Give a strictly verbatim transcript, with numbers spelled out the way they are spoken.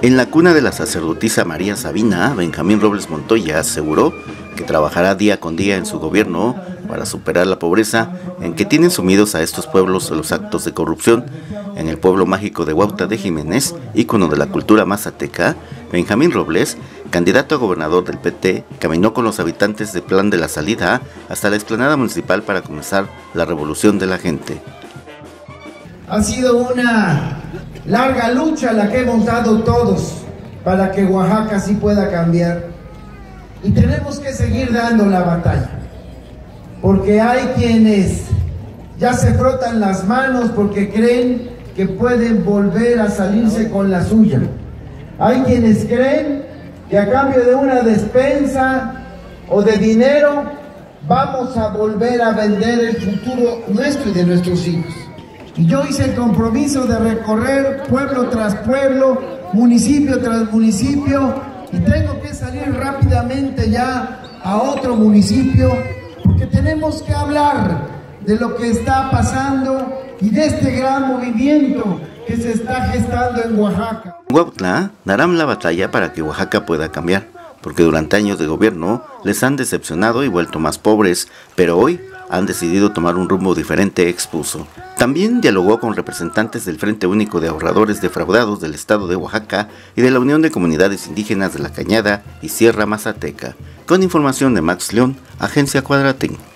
En la cuna de la sacerdotisa María Sabina, Benjamín Robles Montoya aseguró que trabajará día con día en su gobierno para superar la pobreza en que tienen sumidos a estos pueblos los actos de corrupción. En el pueblo mágico de Huautla de Jiménez, ícono de la cultura mazateca, Benjamín Robles, candidato a gobernador del P T, caminó con los habitantes de Plan de la Salida hasta la explanada municipal para comenzar la revolución de la gente. Ha sido una larga lucha la que hemos dado todos para que Oaxaca sí pueda cambiar. Y tenemos que seguir dando la batalla, porque hay quienes ya se frotan las manos porque creen que pueden volver a salirse con la suya. Hay quienes creen que a cambio de una despensa o de dinero vamos a volver a vender el futuro nuestro y de nuestros hijos. Y yo hice el compromiso de recorrer pueblo tras pueblo, municipio tras municipio, y tengo que salir rápidamente ya a otro municipio, porque tenemos que hablar de lo que está pasando y de este gran movimiento que se está gestando en Oaxaca. En Huautla darán la batalla para que Oaxaca pueda cambiar, porque durante años de gobierno les han decepcionado y vuelto más pobres, pero hoy han decidido tomar un rumbo diferente, expuso. También dialogó con representantes del Frente Único de Ahorradores Defraudados del Estado de Oaxaca y de la Unión de Comunidades Indígenas de la Cañada y Sierra Mazateca. Con información de Max León, Agencia Cuadratín.